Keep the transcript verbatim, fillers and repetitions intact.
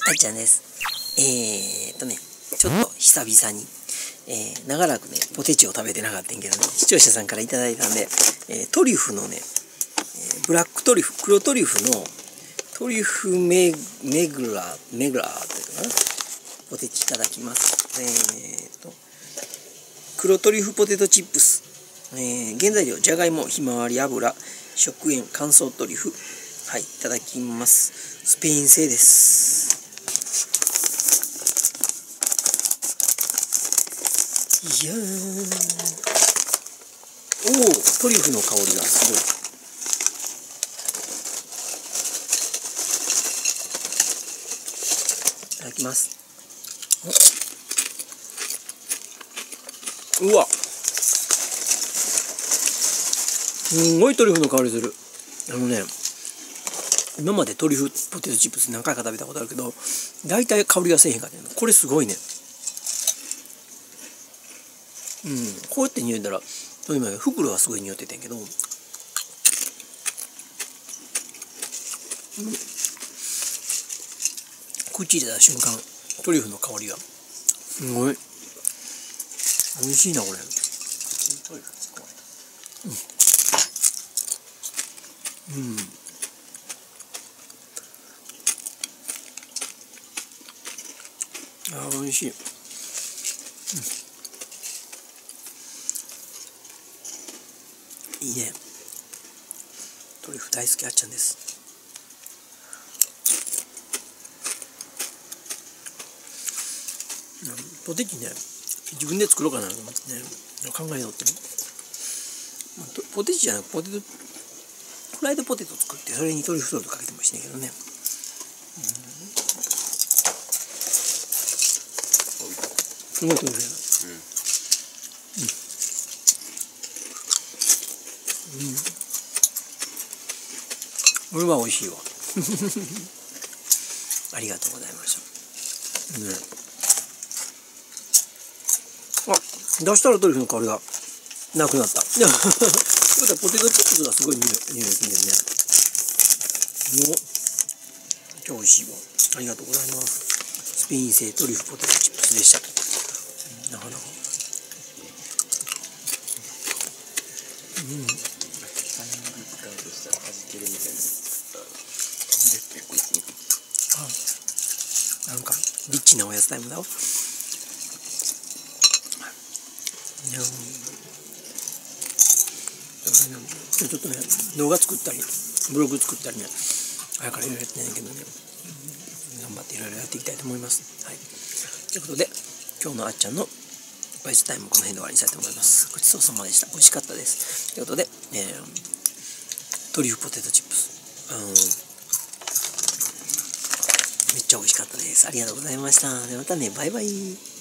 あっちゃんです。えーっとね、ちょっと久々に、えー、長らくね、ポテチを食べてなかったんけどね、視聴者さんからいただいたんで、えー、トリュフのね、えー、ブラックトリュフ、黒トリュフのトリュフメメグラー、メグラーっていうかな、ポテチいただきます。えーっと、黒トリュフポテトチップス。えー、原材料、じゃがいも、ひまわり油、食塩、乾燥トリュフ。はい、いただきます。スペイン製です。いやー、おお、トリュフの香りがすごい。いただきます。うわ、すんごいトリュフの香りする。あのね、今までトリュフポテトチップス何回か食べたことあるけど、大体香りがせえへんかったけど、これすごいね。うん、こうやって匂いたら、今袋はすごい匂ってたんやけど、うん、口入れた瞬間、トリュフの香りがすごい美味しいなこれ。うん、うん、あー、美味しい。うん、いいね。トリュフ大好きあっちゃんです。ポテチね、自分で作ろうかなと思ってね、考えようってね。ポテチじゃなくポテト、フライドポテト作って、それにトリュフソースかけてもしねえけどね。うん、すごいトリュフやな。うん。うん。これは美味しいわ。ありがとうございました。ね。あ、出したらトリュフの香りがなくなった。いや、ポテトチップスがすごい匂いするんだよね。もう、超美味しいわ。ありがとうございます。スペイン製トリュフポテトチップスでした。なかなか。うん。あ、なんかリッチなおやつタイムだわ。ちょっとね、動画作ったりブログ作ったりね、早からいろいろやってないけどね、頑張っていろいろやっていきたいと思います。はい、ということで今日のあっちゃんのバイスタイムこの辺で終わりにしたいと思います。ごちそうさまでした。美味しかったです。ということで、えー、トリュフポテトチップス、うん、めっちゃ美味しかったです。ありがとうございました。でまたね、バイバイ。